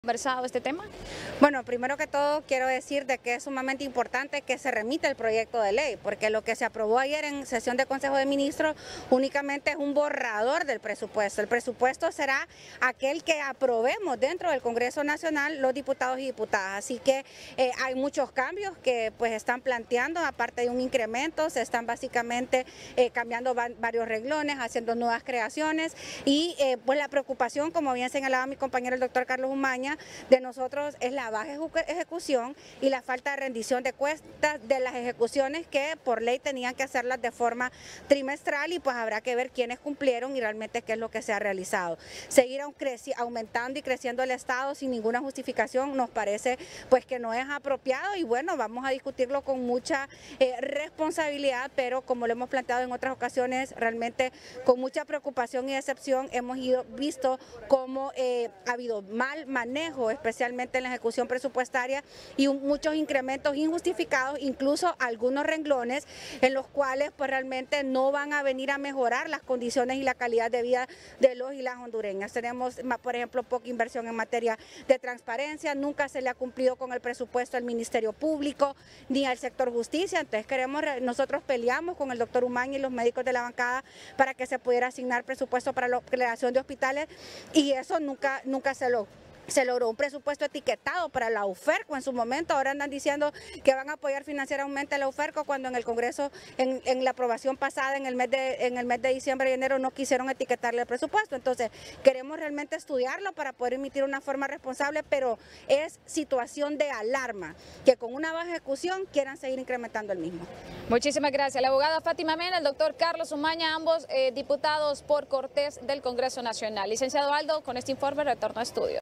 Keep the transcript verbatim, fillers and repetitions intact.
conversado este tema? Bueno, primero que todo quiero decir de que es sumamente importante que se remita el proyecto de ley, porque lo que se aprobó ayer en sesión de Consejo de Ministros únicamente es un borrador del presupuesto. El presupuesto será aquel que aprobemos dentro del Congreso Nacional los diputados y diputadas. Así que eh, hay muchos cambios que pues están planteando, aparte de un incremento, se están básicamente eh, cambiando va varios renglones, haciendo nuevas creaciones y eh, pues la preocupación, como bien señalaba mi compañero el doctor Carlos Umaña, de nosotros es la baja ejecución y la falta de rendición de cuentas de las ejecuciones que por ley tenían que hacerlas de forma trimestral, y pues habrá que ver quiénes cumplieron y realmente qué es lo que se ha realizado. Seguir aumentando y creciendo el Estado sin ninguna justificación nos parece pues que no es apropiado, y bueno, vamos a discutirlo con mucha eh, responsabilidad, pero como lo hemos planteado en otras ocasiones, realmente con mucha preocupación y decepción hemos ido, visto cómo eh, ha habido mal manejo, especialmente en la ejecución presupuestaria, y un, muchos incrementos injustificados, incluso algunos renglones en los cuales pues realmente no van a venir a mejorar las condiciones y la calidad de vida de los y las hondureñas. Tenemos, por ejemplo, poca inversión en materia de transparencia, nunca se le ha cumplido con el presupuesto al Ministerio Público ni al sector justicia. Entonces queremos, nosotros peleamos con el doctor Umaña y los médicos de la bancada para que se pudiera asignar presupuesto para la creación de hospitales, y eso nunca, nunca se logró. Se logró un presupuesto etiquetado para la UFERCO en su momento. Ahora andan diciendo que van a apoyar financieramente a la UFERCO, cuando en el Congreso, en, en la aprobación pasada, en el, mes de, en el mes de diciembre y enero, no quisieron etiquetarle el presupuesto. Entonces, queremos realmente estudiarlo para poder emitir una forma responsable, pero es situación de alarma que con una baja ejecución quieran seguir incrementando el mismo. Muchísimas gracias. La abogada Fátima Mena, el doctor Carlos Umaña, ambos eh, diputados por Cortés del Congreso Nacional. Licenciado Aldo, con este informe retorno a estudio.